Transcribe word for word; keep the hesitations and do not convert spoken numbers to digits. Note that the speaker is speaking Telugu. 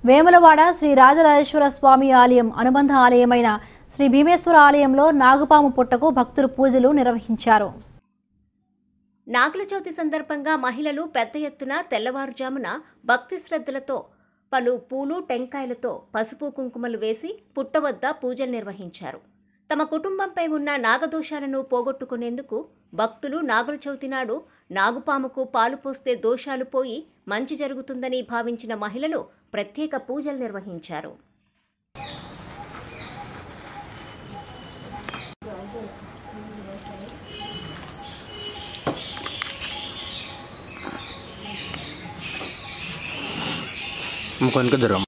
వేములవాడ శ్రీ రాజరాజేశ్వర స్వామి ఆలయం అనుబంధ ఆలయమైన శ్రీ భీమేశ్వర ఆలయంలో నాగుపాము పుట్టకు భక్తులు పూజలు నిర్వహించారు. నాగుల చవితి సందర్భంగా మహిళలు పెద్ద ఎత్తున తెల్లవారుజామున భక్తి శ్రద్ధలతో పలు పూలు టెంకాయలతో పసుపు కుంకుమలు వేసి పుట్ట వద్ద పూజలు నిర్వహించారు. తమ కుటుంబంపై ఉన్న నాగదోషాలను పోగొట్టుకునేందుకు భక్తులు నాగుల చవితి నాడు నాగుపాముకు పాలు పోస్తే దోషాలు పోయి మంచి జరుగుతుందని భావించిన మహిళలు ప్రత్యేక పూజలు నిర్వహించారు. Mukan ke drum.